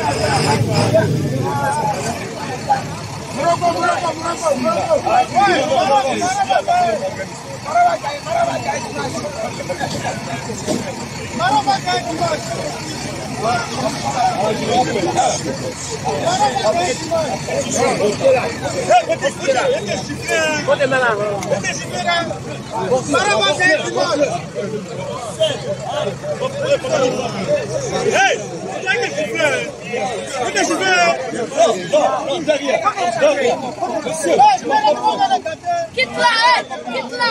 Quitte-la, quitte-la.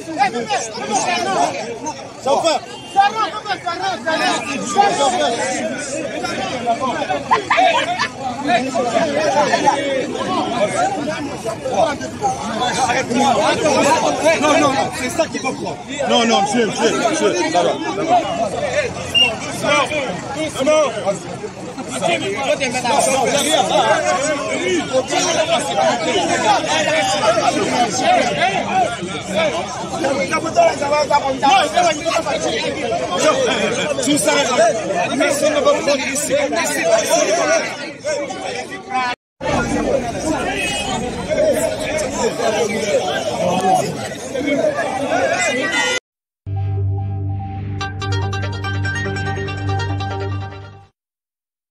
Non, non, c'est ça qu'il faut prendre. Non, non, monsieur, là-bas. Personne ne va prendre ici.